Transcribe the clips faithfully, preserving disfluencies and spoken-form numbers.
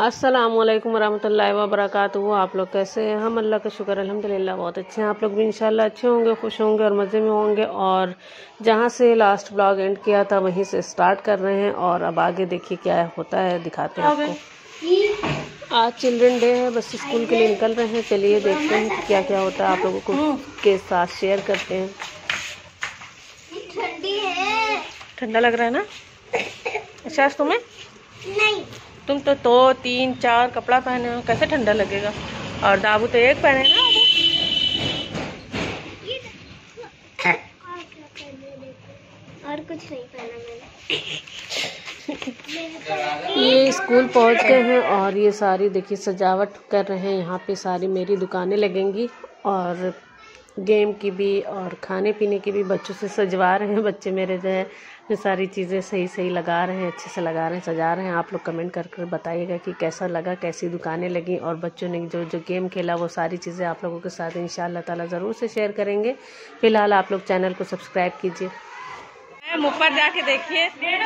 अस्सलामुअलैकुम वरहमतुल्लाहि वबरकातुहू। आप लोग कैसे हैं? हम अल्लाह का शुक्र अल्हम्दुलिल्लाह बहुत अच्छे हैं। आप लोग भी इंशाल्लाह अच्छे होंगे, खुश होंगे और मज़े में होंगे। और जहाँ से लास्ट ब्लॉग एंड किया था वहीं से स्टार्ट कर रहे हैं और अब आगे देखिए क्या होता है, दिखाते हैं आपको। आज चिल्ड्रन डे है, बस स्कूल के लिए निकल रहे हैं। चलिए देखते हैं कि क्या क्या होता है, आप लोगों को के साथ शेयर करते हैं। ठंडी है, ठंडा लग रहा है ना? अच्छा तुम्हें नहीं, तुम तो दो तीन चार कपड़ा पहने हो, कैसे ठंडा लगेगा? और दाबू तो एक पहने ना अबू। और कुछ नहीं पहना मैंने। ये स्कूल पहुंच गए हैं और ये सारी देखिए सजावट कर रहे हैं। यहाँ पे सारी मेरी दुकानें लगेंगी और गेम की भी और खाने पीने की भी बच्चों से सजवा रहे हैं। बच्चे मेरे जो है ये सारी चीज़ें सही सही लगा रहे हैं, अच्छे से लगा रहे हैं, सजा रहे हैं। आप लोग कमेंट कर कर बताइएगा कि कैसा लगा, कैसी दुकानें लगी और बच्चों ने जो जो गेम खेला वो सारी चीज़ें आप लोगों के साथ इंशाअल्लाह ताला ज़रूर से शेयर करेंगे। फिलहाल आप लोग चैनल को सब्सक्राइब कीजिए। ऊपर जाके देखिए।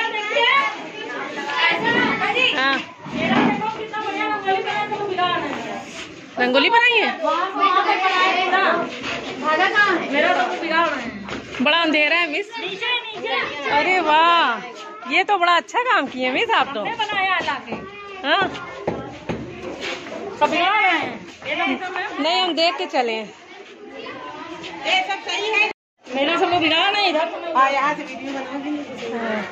हाँ रंगोली बनाई है। बड़ा अंधेरा है मिस। अरे वाह, ये तो बड़ा अच्छा काम किए मिस आप तो। हाँ नहीं, हम देख के चले। ये सब सही है, मेरा सब बिगाड़ नहीं इधर। हाँ यहाँ से वीडियो बनाओगे।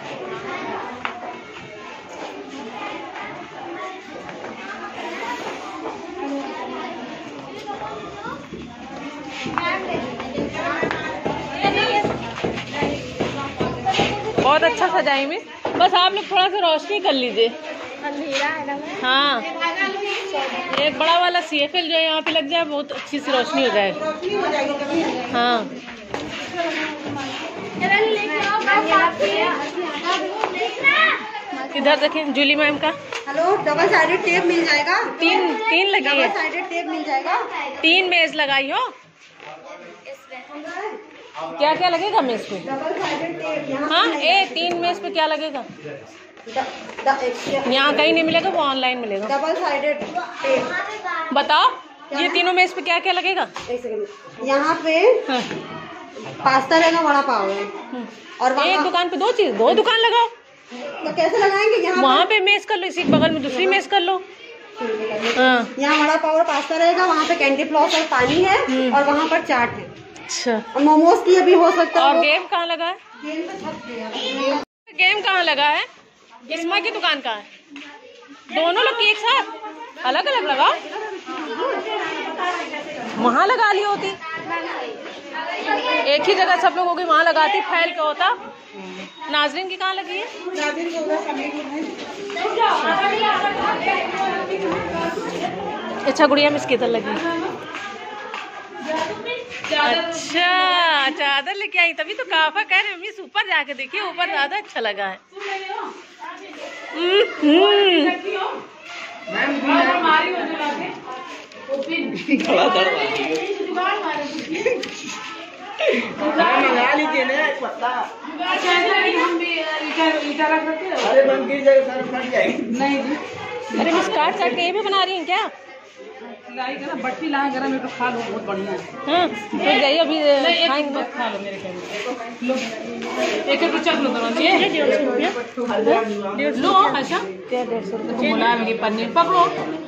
बहुत अच्छा सजाई मिस, बस आप लोग थोड़ा सा रोशनी कर लीजिए। अंधेरा है ना। हाँ एक बड़ा वाला सी एफ एल जो है यहाँ पे लग जाए, बहुत अच्छी सी रोशनी हो जाएगी। हाँ इधर देखें जूली मैम का। हेलो, डबल साइडेड टेप मिल जाएगा। तीन तीन लगी है, डबल साइडेड टेप मिल जाएगा। तीन मेज लगाई हो। क्या क्या लगेगा मेज पे? डबल साइडेड टेप यहाँ हाँ ए तीन मेज पे क्या लगेगा? यहाँ कहीं नहीं मिलेगा, वो ऑनलाइन मिलेगा। डबल साइडेड टेप बताओ ये तीनों मेज पे क्या क्या लगेगा? एक सेकंड। यहाँ पे हाँ। पास्ता रहेगा, वड़ा पाव है और एक दुकान पे दो चीज, दो दुकान लगाओ तो कैसे लगाएंगे? यहाँ वहाँ पे मेज कर लो, इसी बगल में दूसरी मेज कर लो। हाँ यहाँ वड़ा पाव और पास्ता रहेगा, वहाँ पे कैंडी फ्लॉस और पानी है और वहाँ पर चाट है। अच्छा, और मोमोज की अभी हो सकता है। और गेम कहाँ लगा है? गेम तो छत पे है। गेम कहाँ लगा है? इसमा की दुकान कहाँ है? दोनों लोग की एक साथ अलग अलग लगाओ, वहाँ लगा ली होती। एक ही जगह सब लोगों की वहाँ लगाती, फैल के होता। नाजरीन की कहाँ लगी है? अच्छा गुड़िया मिस किधर लगी? अच्छा चादर लेके आई, तभी तो काफा कह रहे मिस ऊपर जाके देखिए, ऊपर ज्यादा अच्छा लगा है। अरे मिस काट काट के ये भी बना रही हैं क्या? बट्टी ला गरम है तो खा लो, बहुत बढ़िया है। हाँ तो जाइए अभी खाएंगे। खा लो मेरे कहने। एक एक चख लो दोनों। ये डेढ़ सौ रुपया लो। अच्छा क्या डेढ़ सौ रुपया? मुलायम पन्नी पकड़ो।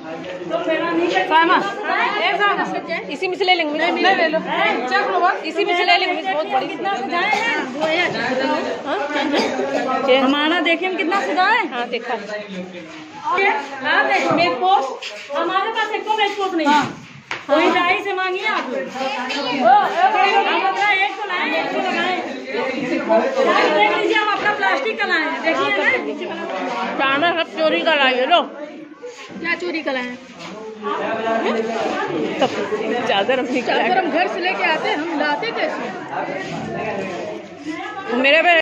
इसी में से ले लेंगे। नहीं ले लो, चख लो बस। इसी में से ले लेंगे। बहुत बड़ी कितना सजाए हैं, हमारा देखे हम कितना सजाए। हाँ देखा। हाँ देखो मेज पोस्ट हमारे पास एक तो मेज पोस्ट नहीं है। कोई ढाई से मांगिए आप लोग। हम अपना एक तो लाए, एक तो लगाए। देख लीजिए, हम अपना प्लास्टिक का लाए हैं, देखिए ना। चाना सब चोरी का लाइए। लो क्या चोरी का लाए? चादर अपनी चादर हम घर से लेके आते, हम लाते कैसे? मेरे पे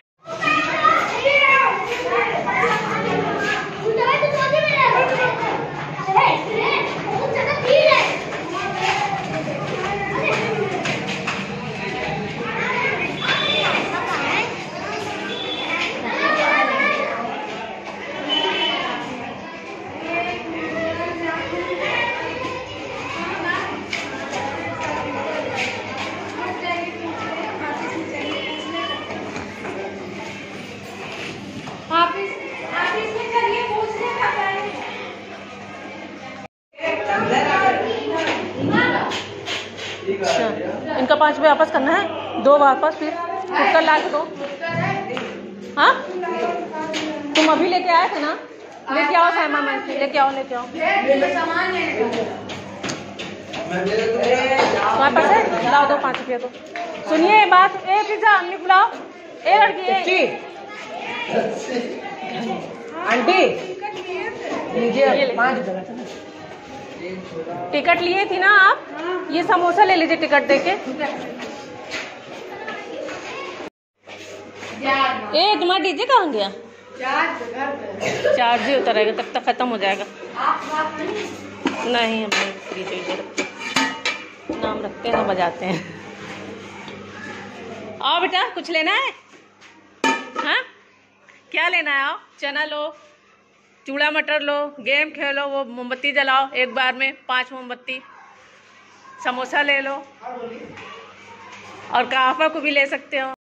पाँच रुपये वापस करना है, दो वापस फिर कुकर ला के दो। हाँ तुम अभी लेके आए थे ना, लेके आओ साइमा, मैं लेके आओ लेके आओ तुम्हारे पास है, लाओ दो पाँच रुपये। तो सुनिए बात, ए पिज्जा अम्मी बुलाओ, ए लड़की ए आंटी लीजिए पाँच रुपये टिकट लिए थी ना आप, ये समोसा ले लीजिए टिकट देके। ए तुम्हारा डीजे कहाँ गया? चार्ज ही उतरेगा तब तक खत्म हो जाएगा। नहीं हम नहीं फ्री डीजे रखते, नाम रखते हैं बजाते हैं। आओ बेटा कुछ लेना है? हाँ क्या लेना है? आओ चना लो, चूड़ा मटर लो, गेम खेलो, वो मोमबत्ती जलाओ एक बार में पांच मोमबत्ती, समोसा ले लो और काफा को भी ले सकते हो।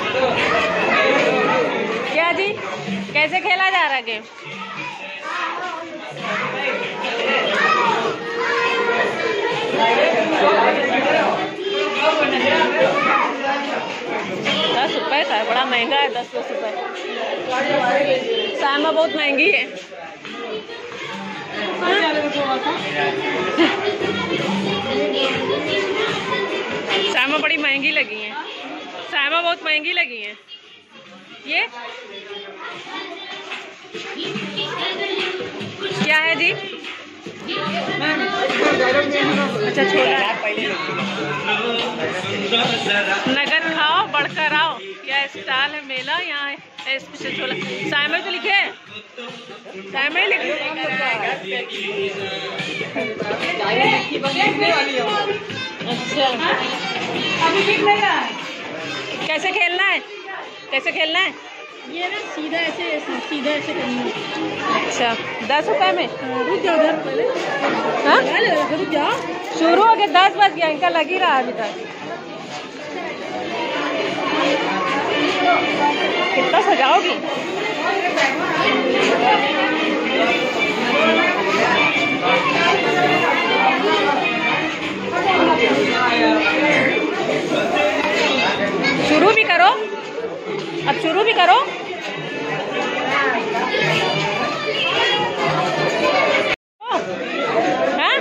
क्या जी कैसे खेला जा रहा है गेम? दस रुपए का है, बड़ा महंगा है, दस दस रुपए। सामा बहुत महंगी है। सामा बड़ी महंगी लगी है, सामा बहुत महंगी लगी है। ये क्या है जी? अच्छा छोला, नगद खाओ बढ़कर आओ, यह स्टॉल है मेला, यहाँ है स्पेशल छोला। साइमा तो लिखे है, साइमा ही लिखे। अच्छा अभी ठीक नहीं रहा है। कैसे खेलना है, कैसे खेलना है? ये ना सीधा ऐसे सीधा ऐसे करना है। अच्छा दस रुपए में रुक जाओ उधर पहले। हाँ रुक जाओ, शुरू हो गया, दस बज गया, इनका लग ही रहा है अभी तक। कितना सजाओगी? शुरू भी करो, अब शुरू भी करो। हाँ?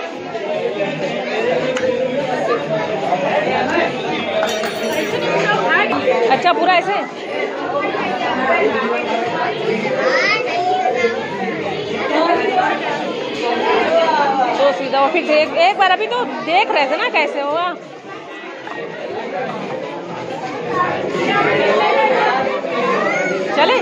अच्छा पूरा ऐसे तो सीधा और फिर देख, एक बार अभी तो देख रहे थे ना कैसे होगा। चले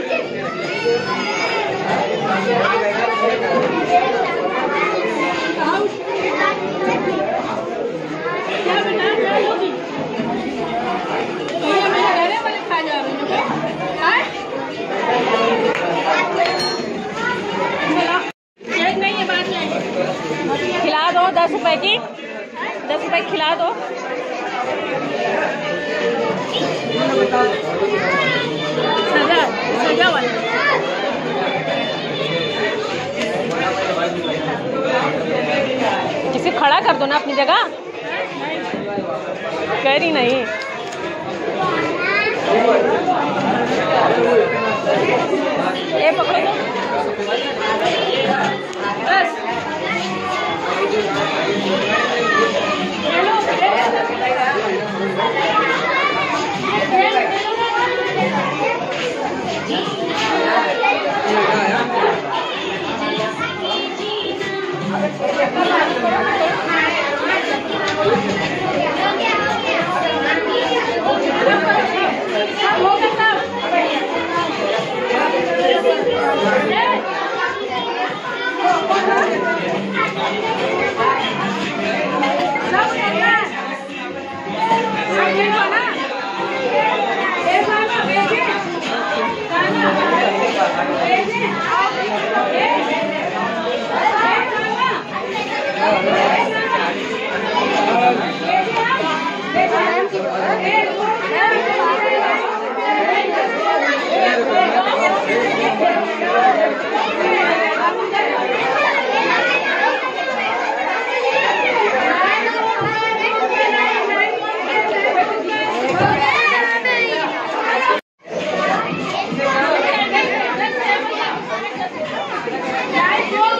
खिला दो, दस रुपए की, दस रुपए खिला दो। सजा सजा वाला किसी खड़ा कर दो ना अपनी जगह, कर ही नहीं। ये पकड़ो तो बस।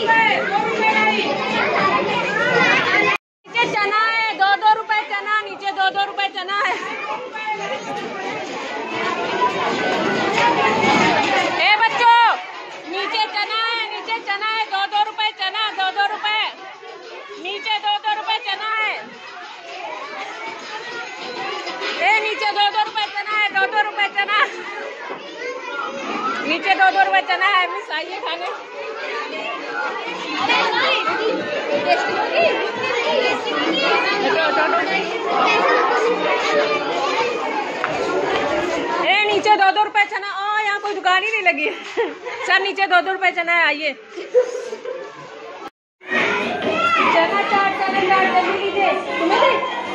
नीचे चना है, दो दो रुपए चना, नीचे दो दो रुपए चना है। ए बच्चों, नीचे चना है, नीचे चना है, दो दो रुपए चना, दो दो रुपए नीचे, दो दो रुपए चना है। ए नीचे दो दो रुपए चना है, दो दो रुपए चना, नीचे दो दो रुपए चना है। मिस आइए खाने। ए नीचे दो दो रुपए चना। ओ यहाँ कोई दुकान ही नहीं लगी है। सर नीचे दो दो रुपए चना है, आइए। चना चाट, चना चाट जल्दी लीजिए। तुम्हें दे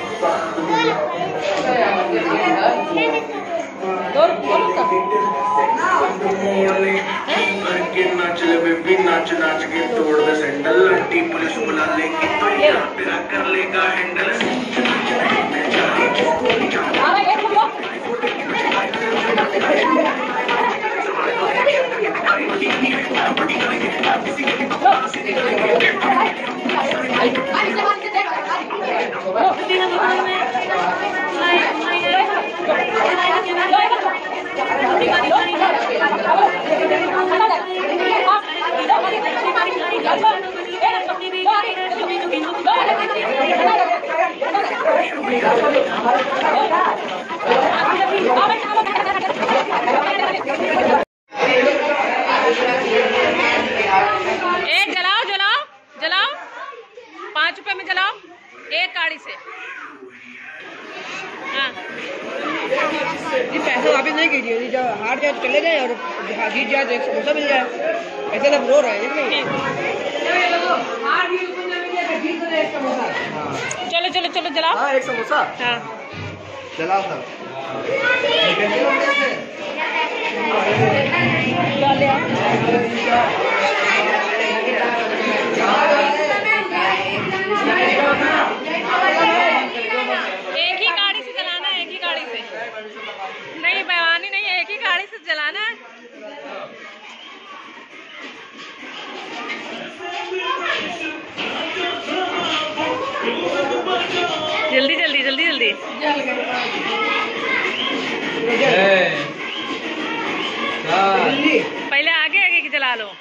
दो नाच ले बेबी, नाच नाच के तोड़ दे सैंडल, आंटी पुलिस बुला लेगी तो यहाँ तेरा कर लेगा हैंडल। एक जलाओ जलाओ जलाओ, पाँच रुपए में जलाओ एक काड़ी से। हाँ जी पैसे वापिस नहीं कीजिए जी, जब हार जाए चले जाए और जीत जाए तो एक समोसा मिल जाए। ऐसे सब रो रहे हैं। चलो चलो चलो जलाओ। हाँ एक समोसा। हाँ जलाओ सर। ले आओ। एक ही गाड़ी से जलाना है, एक ही गाड़ी से नहीं, बेवानी नहीं है, एक ही गाड़ी से जलाना है। जल्दी जल्दी जल्दी जल्दी पहले आगे आगे की जला लो।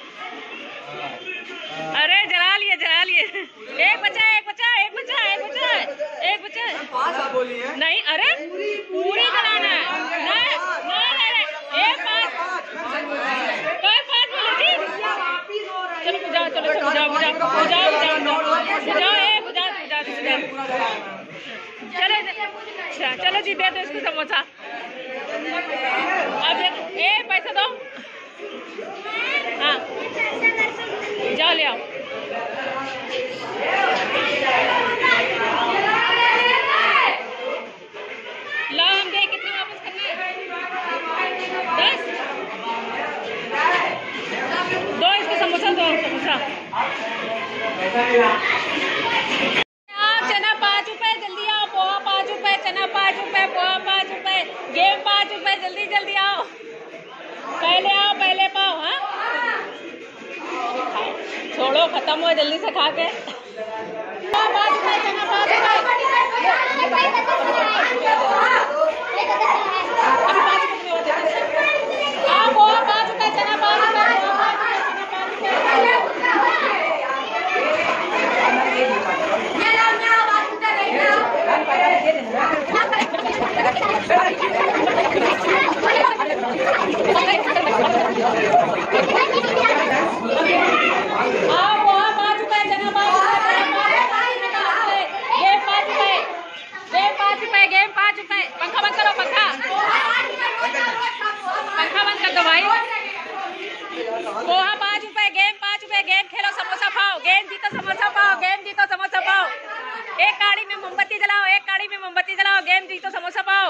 अरे जला लिए जला लिए। एक बचा एक बचा एक बचा एक बचा एक बचा नहीं, अरे पूरी जलाना है। नहीं नहीं नहीं, एक पाँच कोई पाँच बोलो जी। चलो बुझाओ, चलो बुझाओ बुझाओ बुझाओ बुझाओ बुझाओ बुझाओ ए बुझाओ बुझाओ बुझाओ। चलो अच्छा चलो जी, दे दो इसको समोसा। अब ए पैसा दो। हाँ जाओ ले आओ। लो हम दे, कितने वापस करना है? दस दो इसको समोसा दो, समोसा। चना पाँच रुपए, जल्दी आओ। पोहा पाँच रुपए, चना पाँच रुपए, पोहा पाँच रुपए, गेम पाँच रुपए, जल्दी जल्दी आओ। पहले आओ पहले पाओ। हाँ छोड़ो, खत्म हो जल्दी से खा के। पाँच रुपए चना, पाँच रुपए आओ। पोहा पाँच रुपए, चना पाँच रुपए, गेम पाँच रुपए। पंखा बंद करो, पंखा पंखा बंद कर दो भाई। पोहा पाँच रुपए, गेम पाँच रुपए, गेम खेलो, समोसा पाओ, गेम जीतो समोसा पाओ, गेम जीतो समोसा पाओ। एक काड़ी में मोमबत्ती जलाओ, एक काड़ी में मोमबत्ती जलाओ, गेम जीतो समोसा पाओ।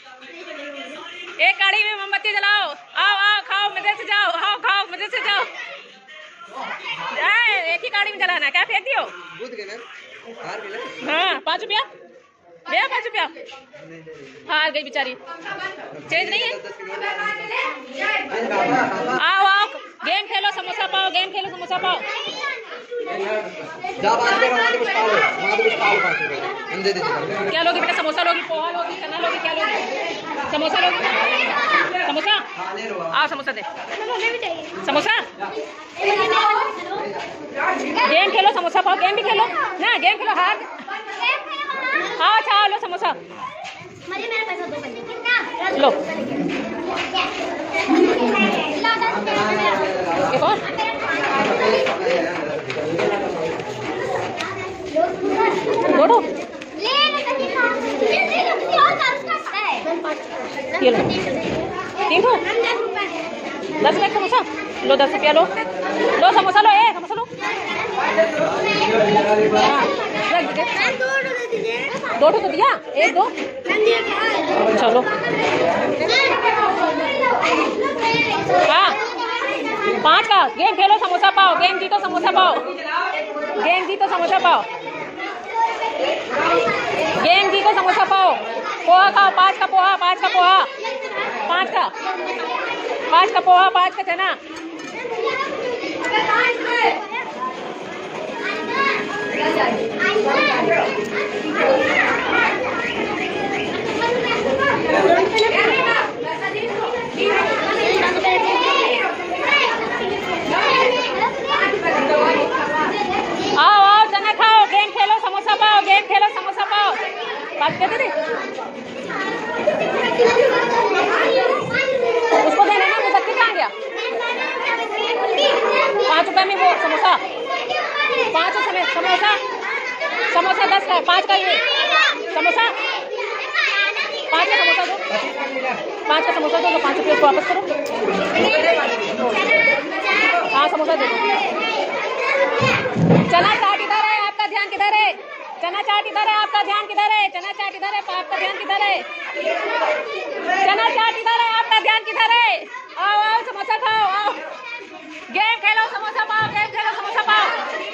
एक काड़ी में मोमबत्ती जलाओ। आओ आओ खाओ, मजे से जाओ, आओ खाओ मजे से जाओ। एक ही गाड़ी में जलाना है, क्या फेंक दियो? हाँ पाँच रुपया भैया, पाँच रुपया। हार गई बेचारी, चेंज नहीं है। आओ आओ गेम खेलो, समोसा पाओ, गेम खेलो समोसा पाओ। जा बात कर वहाँ तो कुछ खा लो, वहाँ तो कुछ खा लो पाँच रुपए हम दे देते। क्या लोगी बेटा? समोसा लोगी, पोहा लोगी, चना लोगी, क्या लोगी? समोसा लोगी? समोसा? आओ समोसा दे। समोसा? गेम खेलो, समोसा पाओ, गेम भी खेलो ना, गेम खेलो, हार। हाँ अच्छा लो समोसा लो। एक और दो ये लो, तीन को दस रुपये समोसा लो, दस रुपया लो, लो समोसा लो, ए समोसा लो। दो तो दिया, एक दो चलो। हाँ पाँच का गेम खेलो, समोसा पाओ, गेम जीतो समोसा पाओ, गेम जीतो समोसा पाओ, गेम जीतो समोसा पाओ, पोहा खाओ, पाँच का पोहा, पाँच का पोहा, पाँच का पाँच का पोहा, पाँच का चना। आओ आओ चना खाओ, गेम खेलो, समोसा पाओ, गेम खेलो, समोसा पाओ। बात कर दे उसको देना ना, वो बच्चे कहाँ गया? पाँच रुपए में वो समोसा, पाँच समय समोसा, समोसा दस का है, पाँच का ये समोसा, पाँच का समोसा दो, पाँच का समोसा दो, तो पाँच रुपये वापस करो। हाँ समोसा दे दो। चना चाट इधर है, आपका ध्यान किधर है? चना चाट इधर है, आपका ध्यान किधर है? चना चाट इधर है, आपका ध्यान किधर है? चना चाट इधर है, आपका ध्यान किधर है? आओ आओ समोसा खाओ, आओ गेम खेलो, समोसा पाओ, गेम खेलो, समोसा पाओ।